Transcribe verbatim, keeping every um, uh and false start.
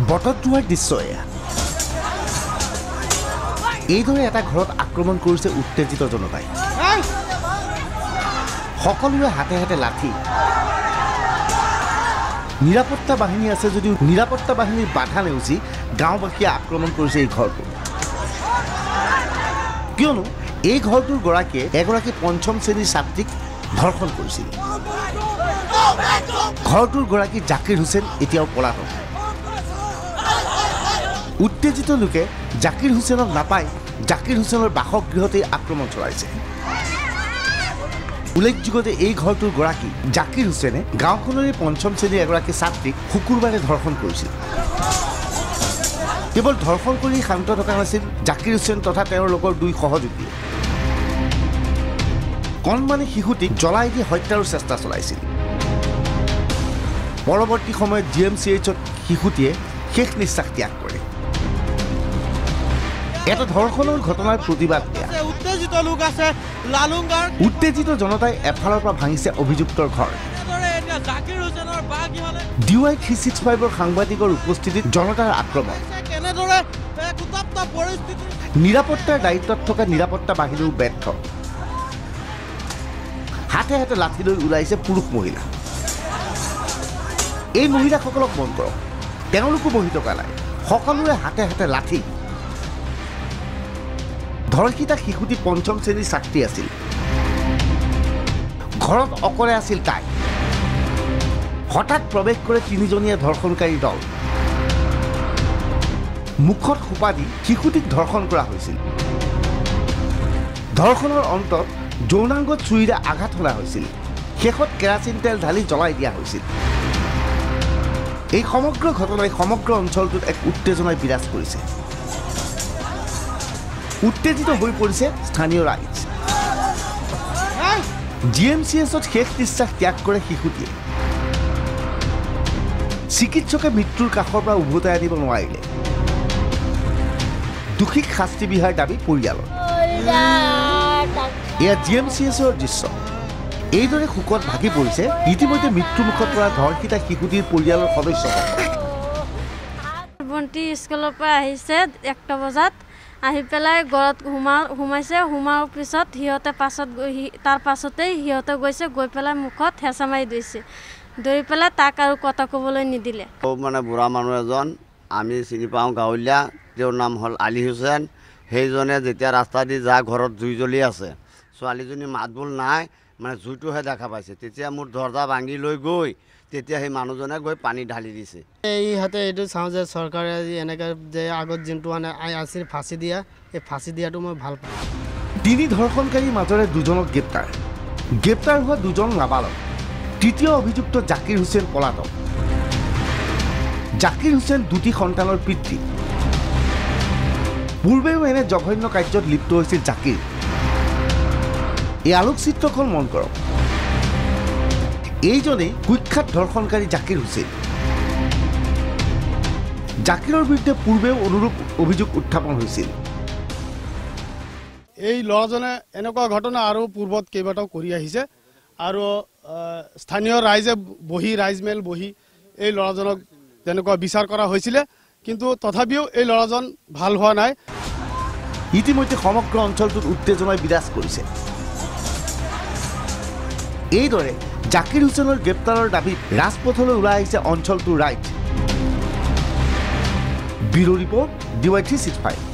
বটদ্ৰৱাৰ দৃশ্য এয়া এইদৰে এটা ঘৰত আক্ৰমণ কৰিছে উত্তেজিত জনতাই সকলোৰে হাতে হাতে লাঠি নিৰাপত্তা বাহিনী আছে যদিও নিৰাপত্তা বাহিনীৰ বাধা নেওচি গাঁওবাসীয়ে আক্ৰমণ কৰিছে এই ঘৰটো কিয়নো এই ঘৰটোৰ গৰাকীয়ে এগৰাকী পঞ্চম শ্ৰেণীৰ ছাত্ৰীক ধৰ্ষণ কৰিছিল ঘৰটোৰ গৰাকী জাকিৰ হুছেইন এতিয়াও পলাতক উত্তেজিত লোকে জাকিৰ হুছেইনক নাপায় জাকিৰ হুছেইনৰ বাসগৃহতে আক্ৰমণ চলাইছে উল্লেখযোগ্য যে এই ঘৰটোৰ গৰাকী জাকিৰ হুছেইনে গাঁওখনৰে পঞ্চম শ্ৰেণীৰ এগৰাকী ছাত্ৰীক শুকুৰবাৰে ধৰ্ষণ কৰিছিল কেৱল ধৰ্ষণ কৰি শান্ত থকা নাছিল জাকিৰ হুছেইন তথা তেওঁৰ লগৰ দুই সহযোগী কণমানি শিশুটিক জ্বলাই দি হত্যাৰ চেষ্টা চলাইছিল পৰৱৰ্তী সময়ত জি এম চি এইচত শিশুটিয়ে শেষ নিশ্বাস ত্যাগ কৰে এটা ধৰ্ষণৰ ঘটনাৰ প্ৰতিবাদ উত্তেজিত লোক আছে লালুংগাৰ উত্তেজিত জনতাই এফালৰ পৰা ভাঙিছে অভিযুক্তৰ ঘৰ ডি ৱাই থ্ৰী ছিক্স ফাইভৰ সাংবাদিকৰ উপস্থিতিত জনতাৰ আক্ৰমণ নিৰাপত্তাৰ দায়িত্বত থকা নিৰাপত্তা বাহিনীও ব্যৰ্থ হাতে হাতে লাঠি লৈ ওলাইছে পুৰুষ মহিলা এই মহিলাসকলক মন কৰক তেওঁলোকো বহি থকা নাই সকলোৰে হাতে হাতে লাঠি ধৰ্ষিত শিশুটি পঞ্চম শ্ৰেণীৰ ছাত্ৰী আছিল ঘৰত অকলে আছিল তাই হঠাৎ প্ৰৱেশ কৰে তিনিজনীয়া ধৰ্ষণকাৰী দল মুখত সোপা দি শিশুটিক ধৰ্ষণ কৰা হৈছিল ধৰ্ষণৰ অন্তত যৌনাংগত চুৰিৰে আঘাত কৰা হৈছিল শেষত কেৰাচিন তেল ঢালি জ্বলাই দিয়া হৈছিল এই সমগ্ৰ ঘটনাই সমগ্ৰ অঞ্চলটোত এক উত্তেজনাই বিৰাজ কৰিছে উত্তেজিত হৈ পৰিছে স্থানীয় ৰাইজ জি এম চি এছত শেষ নিশ্বাস ত্যাগ কৰে শিশুটিয়ে চিকিৎসকে মৃত্যুৰ কাষৰ পৰা উভতাই আনিব নোৱাৰিলে দোষীক শাস্তি বিহাৰ দাবী পৰিয়ালৰ এয়া জি এম চি এছৰ দৃশ্য এইদৰে শোকত ভাগি পৰিছে ইতিমধ্যে মৃত্যুমুখত পৰা ধৰ্ষিতা শিশুটিৰ পৰিয়ালৰ সদস্যসকল ভণ্টি স্কুলৰ পৰা আহিছে একটা বজাত আহি পেলাই ঘৰত সোমা সোমাইছে সোমাৰ পিছত সিহঁতে পাছত গৈ তাৰ পাছতেই সিহঁতে গৈছে গৈ পেলাই মুখত হেঁচা মাৰি দিছে ধৰি পেলাই তাক আৰু কথা ক'বলৈ নিদিলে মানে বুঢ়া মানুহ এজন আমি চিনি পাওঁ গাঁৱলীয়া তেওঁৰ নাম হ'ল আলী হুছেইন সেইজনে যেতিয়া ৰাস্তা দি যা ঘৰত জুই জ্বলি আছে ছোৱালীজনী মাত বোল নাই মানে জুইটোহে দেখা পাইছে তেতিয়া মোৰ দৰ্জা ভাঙি লৈ গৈ তেতিয়া সেই মানুহজনে গৈ পানী ঢালি দিছে এইহাতে এইটো চাওঁ যে চৰকাৰে আজি এনেকৈ যে আগত যোনটো মানে আছিল ফাঁচি দিয়া এই ফাঁচি দিয়াটো মই ভাল পাওঁ তিনি ধৰ্ষণকাৰীৰ মাজৰে দুজনক গ্ৰেপ্তাৰ গ্ৰেপ্তাৰ হোৱা দুজন নাবালক তৃতীয় অভিযুক্ত জাকিৰ হুছেইন পলাতক জাকিৰ হুছেইন দুটি সন্তানৰ পিতৃ পূৰ্বেও এনে জঘন্য কাৰ্যত লিপ্ত হৈছিল জাকিৰ এই আলোকচিত্ৰখন মন কৰক এইজনেই কুখ্যাত ধৰ্ষণকাৰী জাকিৰ হুছেইন জাকিৰৰ বিৰুদ্ধে পূৰ্বেও অনুৰূপ অভিযোগ উত্থাপন হৈছিল এই ল'ৰাজনে এনেকুৱা ঘটনা আৰু পূৰ্বত কেইবাটাও কৰি আহিছে আৰু স্থানীয় ৰাইজে বহি ৰাইজমেল বহি এই ল'ৰাজনক যেনেকুৱা বিচাৰ কৰা হৈছিলে কিন্তু তথাপিও এই ল'ৰাজন ভাল হোৱা নাই ইতিমধ্যে সমগ্ৰ অঞ্চলটোত উত্তেজনাই বিৰাজ কৰিছে এইদৰে জাকিৰ হুছেইনৰ গ্ৰেপ্তাৰৰ দাবীত ৰাজপথলৈ ওলাই আহিছে অঞ্চলটোৰ ৰাইজ bureau report D Y three six five